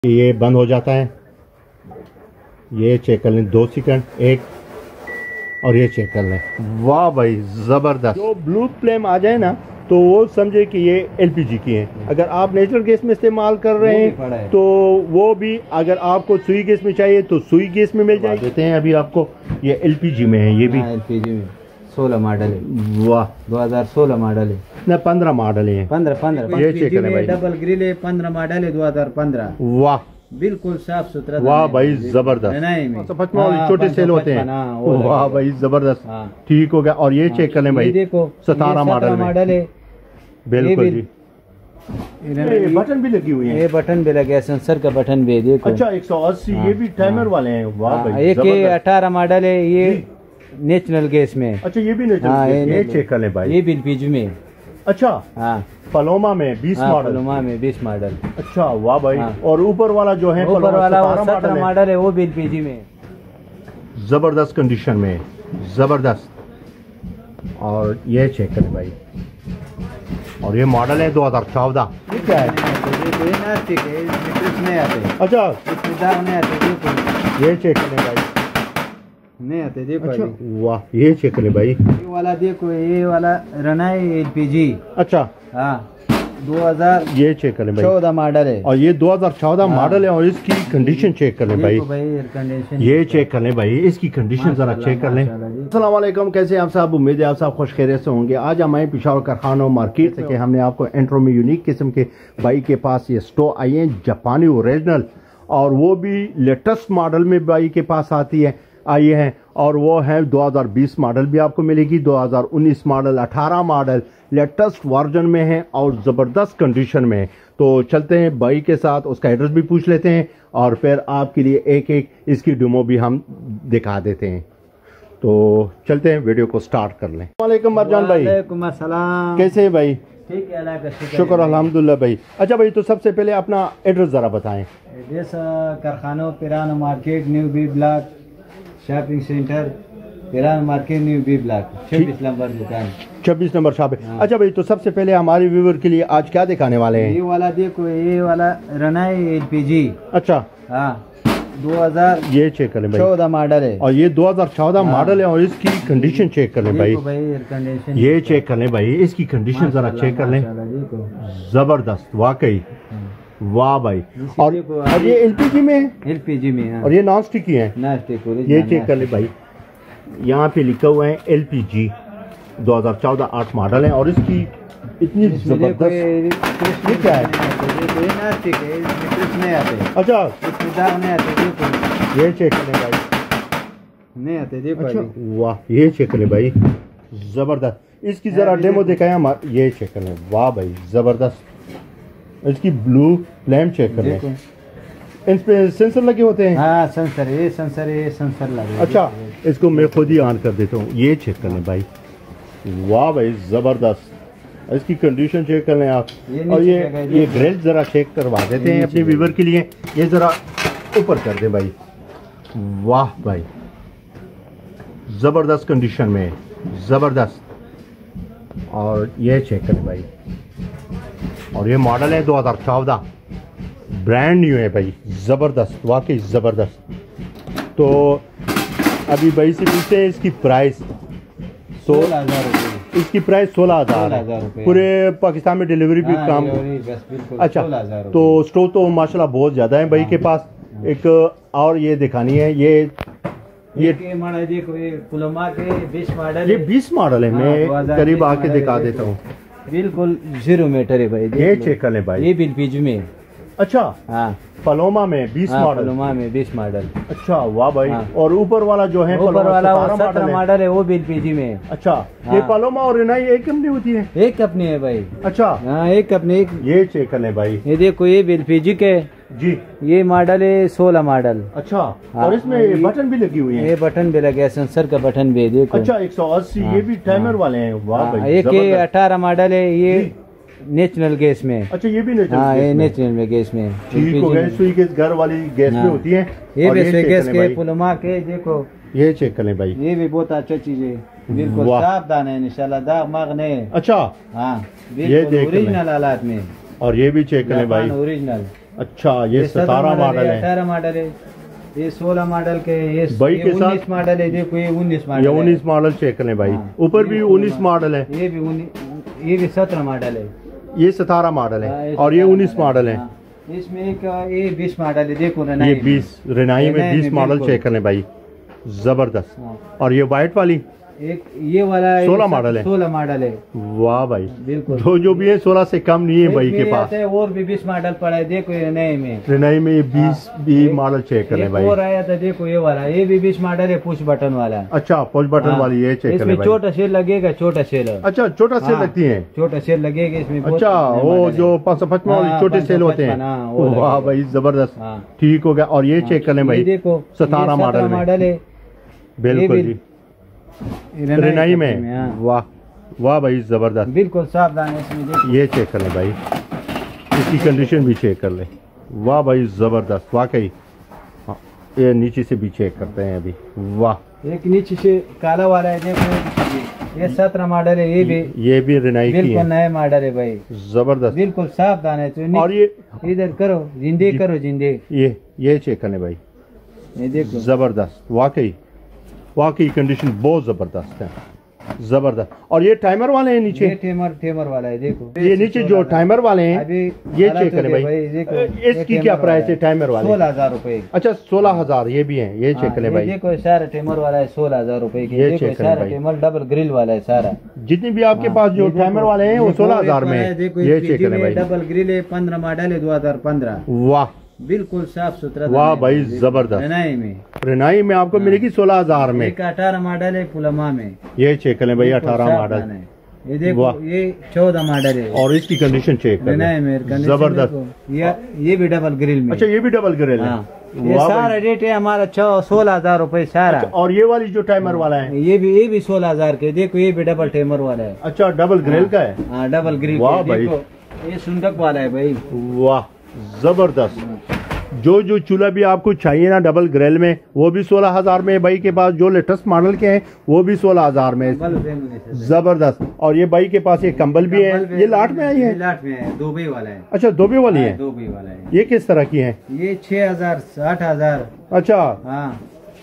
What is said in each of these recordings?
ये बंद हो जाता है। ये चेक कर लें 2 सेकंड एक, और ये चेक कर लें। वाह भाई ज़बरदस्त। जो ब्लू फ्लेम आ जाए ना तो वो समझे कि ये एलपीजी की है। अगर आप नेचुरल गैस में इस्तेमाल कर रहे हैं तो वो भी, अगर आपको सुई गैस में चाहिए तो सुई गैस में मिल जाए। देते हैं अभी आपको, ये एलपीजी में है। ये भी एलपीजी में 16 मॉडल है। वाह 2016 मॉडल है ना, 15 मॉडल है। 15 ये चेक करें भाई, डबल ग्रिल है, 15 मॉडल है 2015। वाह बिल्कुल साफ सुथरा। वाह भाई जबरदस्त। छोटे सेल होते हैं। वाह भाई जबरदस्त। ठीक हो गया। और ये चेक कर लें भाई, देखो 17 मॉडल है। बिल्कुल जी। ये बटन भी लगी हुई है। ये बटन भी लगे, सेंसर का बटन भी देखो। अच्छा 180। ये भी टाइमर वाले हैं। वाह भाई। एक 18 मॉडल है, ये नेचुरल गैस में। अच्छा ये भी नेचुरल। ये चेक कर लें भाई, ये भी एलपीजी में। अच्छा हाँ पलोमा में 20 मॉडल। पलोमा में 20 मॉडल। अच्छा वाह भाई। और ऊपर वाला जो है, ऊपर वाला 17 मॉडल है, वो भी एलपीजी में। जबरदस्त कंडीशन में, जबरदस्त। और ये चेक करें भाई, और ये मॉडल है 2014। ये क्या है? नहीं आते। अच्छा नहीं आते। ये चेक करें भाई, नहीं आते देखो। अच्छा वाह। ये चेक करें भाई, ये वाला देखो, ये वाला रनाई एलपीजी। अच्छा हाँ 2000। ये चेक करें भाई, 14 मॉडल है। और ये 2014 मॉडल है। और इसकी कंडीशन चेक कर लें भाई, कंडीशन ये चेक कर लें भाई, इसकी कंडीशन जरा चेक कर लें। अस्सलाम वालेकुम, कैसे आप साहब? उम्मीद है आप साहब खुश खैरियत से होंगे। आज हम आए पेशावर कारखाना मार्केट से कि हमने आपको इंट्रो में यूनिक किस्म के बाइक के पास ये स्टोव आई है, जापानी ओरिजिनल, और वो भी लेटेस्ट मॉडल में बाइक के पास आती है, आई है। और वो है 2020 मॉडल भी आपको मिलेगी, 2019 मॉडल, 18 मॉडल लेटेस्ट वर्जन में है और ज़बरदस्त कंडीशन में है। तो चलते हैं बाइक के साथ, उसका एड्रेस भी पूछ लेते हैं और फिर आपके लिए एक एक इसकी डेमो भी हम दिखा देते हैं। तो चलते हैं, वीडियो को स्टार्ट कर लें। वालेकुम मरजान भाई। वालेकुम अस्सलाम। कैसे है भाई? ठीक है, अल्लाह का शुक्र अल्हम्दुलिल्लाह भाई। अच्छा भाई, तो सबसे पहले अपना एड्रेस ज़रा बताएं। एड्रेस कारखाना Pirana market, new B block shopping centre, Pirana market, new B block, 26 number दुकान, 26 नंबर शॉप है। अच्छा भाई, तो सबसे पहले हमारे व्यूअर के लिए आज क्या दिखाने वाले हैं? ये वाला देखो, ये वाला रनाई एलपीजी। अच्छा हाँ 2000। ये चेक करें भाई, 14 मॉडल है। और ये 2014 मॉडल है। और इसकी कंडीशन चेक कर लें भाई, कंडीशन ये चेक कर लें भाई, इसकी कंडीशन जरा चेक कर लें। जबरदस्त वाकई, वाह भाई। और ये एलपीजी में है? एलपीजी में है। और ये नॉन स्टिक ही है? Non stick. ये चेक कर ले भाई, यहाँ पे लिखा हुआ है एलपीजी 2014 8 मॉडल है। और इसकी इतनी जबरदस्त, ये क्या है? नहीं आते। अच्छा नहीं आते। ये चेक करें भाई, नहीं आते देखो। अच्छा वाह। ये चेक करें भाई, जबरदस्त। इसकी जरा डेमो दिखाएं हम। ये चेक करें, वाह भाई जबरदस्त। इसकी ब्लू फ्लेम चेक कर लें। इन पे सेंसर लगे होते हैं? हाँ सेंसर, ये सेंसर लगे। अच्छा इसको मैं खुद ही ऑन कर देता हूँ। ये चेक कर लें भाई, वाह भाई जबरदस्त। इसकी कंडीशन चेक कर लें आप। और ये ग्रिल जरा चेक करवा देते हैं अपने व्यूवर के लिए। ये जरा ऊपर कर दे भाई, वाह भाई जबरदस्त कंडीशन में, जबरदस्त। और ये चेक करें भाई, और ये मॉडल है 2014, ब्रांड न्यू है भाई, जबरदस्त वाकई जबरदस्त। तो अभी भाई से पूछते हैं इसकी प्राइस। 16,000 रुपये। इसकी प्राइस 16,000 पूरे पाकिस्तान में डिलीवरी भी काम। अच्छा तो स्टोव तो माशाल्लाह बहुत ज़्यादा है भाई के पास। एक और ये दिखानी है, ये मॉडल देखो, ये पुलोमा के 20 मॉडल। ये 20 मॉडल है। मैं करीब आके दिखा देता हूँ। बिल्कुल 0 मीटर है भाई। ये चेक कर लें भाई, ये भी एलपीजी में। अच्छा हाँ पलोमा में 20 मॉडल। पलोमा में 20 मॉडल। अच्छा वाह भाई। और ऊपर वाला जो है, ऊपर वाला 17 मॉडल है, वो भी एलपीजी में। अच्छा ये पलोमा और रिनाई एक कंपनी होती है? एक कंपनी है भाई। अच्छा हाँ एक कंपनी। ये चेक कर लें भाई, ये देखो, ये भी एलपीजी के जी। ये मॉडल है 16 मॉडल। अच्छा और इसमें बटन भी लगी हुई है? ये बटन भी लगे, सेंसर का बटन भी देखो। अच्छा 180। ये भी टाइमर वाले हैं। वाह भाई। एक 18 मॉडल है, ये नेचुरल गैस में। अच्छा ये भी नेचुरल? हाँ ये नेचुरल में गैस में। ठीक हो गया। सुई गैस घर वाली गैस में होती है। ये भी सुई गैस के पुलोमा के देखो। ये चेक कर लें भाई, ये भी बहुत अच्छा चीज है, बिल्कुल साफ दाना है, इंशाल्लाह दाग माग नहीं। अच्छा हाँ ये ओरिजिनल हालात में। और ये भी चेक कर लें भाई, ओरिजिनल। अच्छा, ये 17 मॉडल है, 18 मॉडल है, ये 16 मॉडल के, ये भाई के 19 मॉडल है। देखो ये 19 मॉडल, ये 19 मॉडल चेक करें भाई। ऊपर भी 19 मॉडल है, ये भी 17 मॉडल है, ये 17 मॉडल है और ये 19 मॉडल है। इसमें एक ये 20 मॉडल है। देखो ये 20 रेनाई में 20 मॉडल चेक करें भाई, जबरदस्त। और ये व्हाइट वाली एक ये वाला 16 मॉडल है, 16 मॉडल है। वाह भाई, बिल्कुल जो भी है 16 से कम नहीं है भाई के पास। और भी 20 मॉडल पड़ा है। देखो ये नए में, रेनाई में ये 20 भी मॉडल चेक करें भाई। और आया था, देखो ये वाला, ये भी 20 मॉडल है, पुश बटन वाला। अच्छा, पुश बटन वाली ये चेक करें भाई। छोटा सेल लगेगा, छोटा सेल। अच्छा, छोटा सेल लगती है, छोटा सेल लगेगा इसमें। अच्छा, वो जो 555 वाले छोटे सेल होते हैं, वाह भाई जबरदस्त, ठीक हो गया। और ये चेक करें भाई, देखो 17 मॉडल है, बिल्कुल जी, रेनाई में, वाह वाह भाई जबरदस्त, बिल्कुल सावधान है इसमें। ये चेक कर ले भाई, इसकी कंडीशन भी चेक कर ले, वाह भाई जबरदस्त वाकई। ये नीचे से भी चेक करते हैं अभी, वाह। एक नीचे से काला वाला है, देखो ये 17 मॉडल है, ये भी रेनाई की है, बिल्कुल नया मॉडल है भाई, जबरदस्त, बिल्कुल सावधान है। तो और ये इधर करो, जिंदे करो, जिंदे, ये चेक करने भाई, ये देखो जबरदस्त वाकई कंडीशन बहुत जबरदस्त है, जबरदस्त। और ये टाइमर वाले हैं नीचे, ये टेमर वाला है। देखो ये नीचे जो टाइमर वाले हैं, ये चेक करें भाई। इसकी क्या प्राइस है टाइमर वाले? 16,000 रुपए। अच्छा, 16,000 ये भी है, ये चेक करें भाई। देखो सारा टेमर वाला है 16,000 रुपए की। ये चेक करें भाई, टेमर डबल ग्रिल वाला है सारा। जितनी भी आपके पास जो टाइमर वाले हैं वो 16,000 में है। ये चेक करें भाई, डबल ग्रिल है, 15 मॉडल है, 2015। वाह, बिल्कुल साफ सुथरा, वाह भाई जबरदस्त। रेनाई में आपको मिलेगी 16,000 में। एक 18 मॉडल है फुलमा में, ये चेक करें भाई, 18 मॉडल। ये देखो ये 14 मॉडल है, और इसकी कंडीशन चेक करें, जबरदस्त। ये भी डबल ग्रिल में। अच्छा, ये भी डबल ग्रिल है। ये सारा रेट है हमारा 16,000 रुपए सारा। और ये वाली जो टाइमर वाला है, ये भी 16,000 के। देखो ये भी डबल टेमर वाला है। अच्छा, डबल ग्रिल का है। हाँ, डबल ग्रिल। वाह भाई, ये सुंदक वाला है भाई, वाह जबरदस्त। जो चूल्हा भी आपको चाहिए ना डबल ग्रिल में, वो भी 16,000 में भाई के पास। जो लेटेस्ट मॉडल के हैं वो भी 16,000 में, जबरदस्त। और ये भाई के पास ये कंबल भी है, ये लाट में आई है, लाट में है, दुबई वाला है। अच्छा, दुबई वाली है, दुबई वाला है। ये किस तरह की है? ये 6,000, 8,000। अच्छा, हाँ,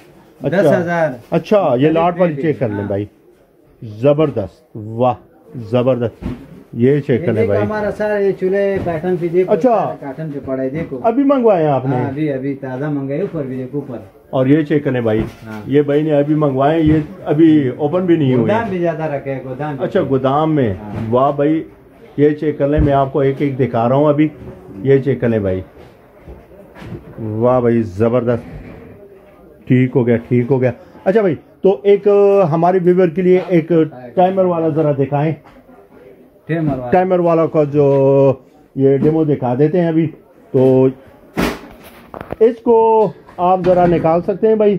10,000। अच्छा, ये लाट वाली चेक कर लें भाई, जबरदस्त, वाह जबरदस्त। ये चेक कर लें भाई, हमारा सारा ये चूल्हे पैटर्न भी देखो। अच्छा, पैटर्न पे पड़ा है, देखो अभी मंगवाए हैं आपने? अभी ताजा मंगाए, ऊपर भी देखो, ऊपर। और ये चेक करें भाई, ये भाई ने अभी मंगवाए, ये अभी ओपन भी नहीं हुए। गोदाम भी ज्यादा रखे हैं, गोदाम। अच्छा, गोदाम में, वाह भाई। ये चेक कर लें, मैं आपको एक एक दिखा रहा हूँ अभी। ये चेक कर लें भाई, वाह भाई जबरदस्त, ठीक हो गया। अच्छा भाई, तो एक हमारे व्यूअर के लिए एक टाइमर वाला जरा दिखाएं। टाइमर वाला का जो ये डेमो दिखा देते हैं अभी। तो इसको आप जरा निकाल सकते हैं भाई?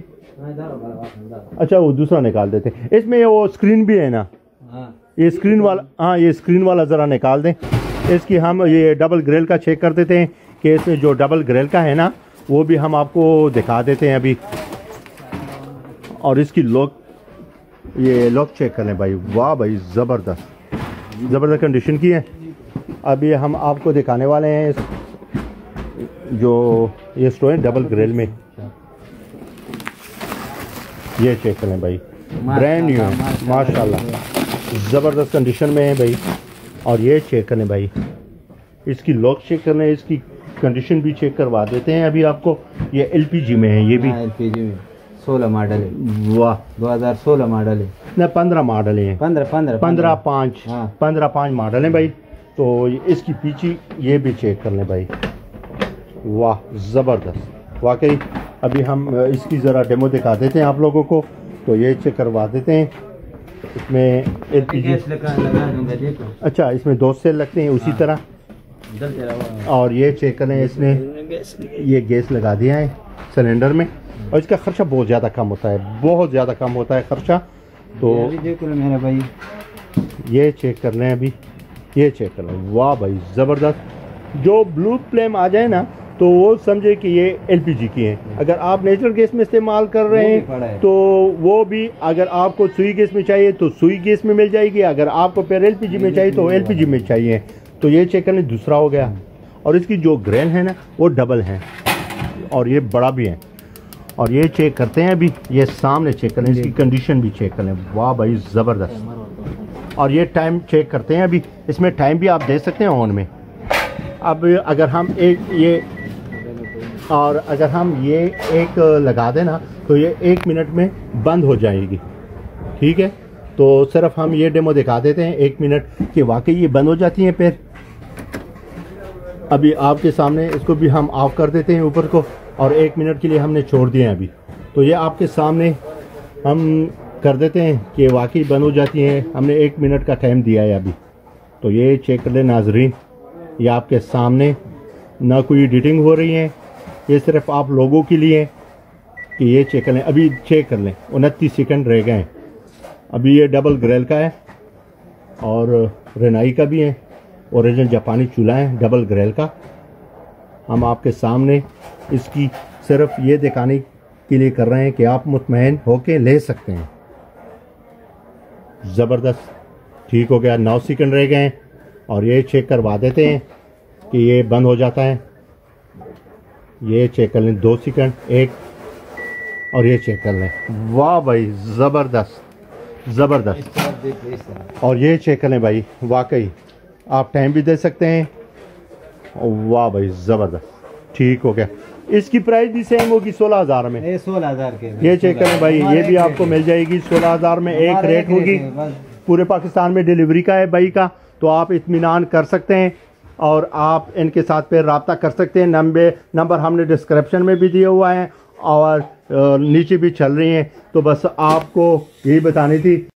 अच्छा, वो दूसरा निकाल देते हैं। इसमें वो स्क्रीन भी है ना? ये स्क्रीन वाला, हाँ, ये स्क्रीन वाला जरा निकाल दें। इसकी हम ये डबल ग्रिल का चेक कर देते हैं कि इसमें जो डबल ग्रिल का है ना, वो भी हम आपको दिखा देते हैं अभी। और इसकी लॉक, ये लॉक चेक कर लें भाई, वाह भाई जबरदस्त कंडीशन की है। अभी हम आपको दिखाने वाले हैं जो ये स्टोर है डबल ग्रिल में। ये चेक करें भाई, ब्रांड न्यू है, माशाल्लाह, ज़बरदस्त कंडीशन में है भाई। और ये चेक करें भाई, इसकी लॉक चेक कर लें, इसकी कंडीशन भी चेक करवा देते हैं अभी आपको। ये एलपीजी में है, ये भी एलपीजी में 16 मॉडल है। वाह, 2016 मॉडल है ना, 15 मॉडल है, 15 मॉडल है भाई। तो इसकी पीछे ये भी चेक कर लें भाई, वाह ज़बरदस्त वाकई। अभी हम इसकी ज़रा डेमो दिखा देते हैं आप लोगों को। तो ये चेक करवा देते हैं। इसमें एलपीजी लगा दूंगा, देखो। अच्छा, इसमें 2 सेल लगते हैं उसी तरह। और ये चेक करें, इसने ये गैस लगा दिया है सिलेंडर में। और इसका खर्चा बहुत ज़्यादा कम होता है, बहुत ज़्यादा कम होता है खर्चा। तो देखो मेरे भाई, ये चेक कर लें अभी, ये चेक कर लें, वाह भाई ज़बरदस्त। जो ब्लू फ्लेम आ जाए ना, तो वो समझे कि ये एलपीजी की है। अगर आप नेचुरल गैस में इस्तेमाल कर रहे हैं तो वो भी, अगर आपको सुई गैस में चाहिए तो सुई गैस में मिल जाएगी, अगर आपको फिर एलपीजी में चाहिए तो एलपीजी में चाहिए। तो ये चेक करने दूसरा हो गया। और इसकी जो ग्रेन है ना वो डबल है और ये बड़ा भी है। और ये चेक करते हैं अभी, ये सामने चेक करें, इसकी कंडीशन भी चेक करें। वाह भाई ज़बरदस्त। और ये टाइम चेक करते हैं अभी, इसमें टाइम भी आप दे सकते हैं ऑन में। अब अगर हम एक लगा दें ना तो ये 1 मिनट में बंद हो जाएगी। ठीक है, तो सिर्फ हम ये डेमो दिखा देते हैं 1 मिनट कि वाकई ये बंद हो जाती हैं। फिर अभी आपके सामने इसको भी हम ऑफ कर देते हैं ऊपर को और 1 मिनट के लिए हमने छोड़ दिए हैं अभी। तो ये आपके सामने हम कर देते हैं कि वाकई बंद हो जाती हैं। हमने 1 मिनट का टाइम दिया है अभी। तो ये चेक कर लें नाजरीन, ये आपके सामने ना कोई एडिटिंग हो रही है, ये सिर्फ आप लोगों के लिए कि ये चेक कर लें। अभी चेक कर लें 29 सेकंड रह गए हैं। अभी ये डबल ग्रिल का है और रेनाई का भी है, ओरिजिनल जापानी चूल्हा है डबल ग्रिल का। हम आपके सामने इसकी सिर्फ ये दिखाने के लिए कर रहे हैं कि आप मुतमईन होके ले सकते हैं। ज़बरदस्त, ठीक हो गया। 9 सेकंड रह गए हैं और ये चेक करवा देते हैं कि ये बंद हो जाता है। ये चेक कर लें 2 सेकंड, 1 और ये चेक कर लें। वाह भाई ज़बरदस्त ज़बरदस्त। और ये चेक कर लें भाई, वाकई आप टाइम भी दे सकते हैं। वाह भाई ज़बरदस्त, ठीक हो गया। इसकी प्राइस भी सेम होगी 16,000 में। 16,000 के ये चेक करें भाई, ये भी आपको मिल जाएगी 16,000 में। एक रेट होगी, पूरे पाकिस्तान में डिलीवरी का है भाई का, तो आप इत्मीनान कर सकते हैं और आप इनके साथ फिर रब्ता कर सकते हैं। नंबर हमने डिस्क्रिप्शन में भी दिया हुआ है और नीचे भी चल रही हैं। तो बस आपको यही बतानी थी।